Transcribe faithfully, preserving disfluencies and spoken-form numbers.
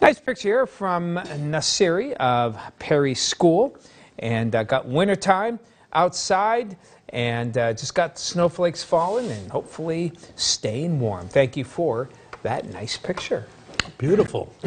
Nice picture here from Nasiri of Perry School, and uh, got wintertime outside, and uh, just got snowflakes falling and hopefully staying warm. Thank you for that nice picture. Beautiful.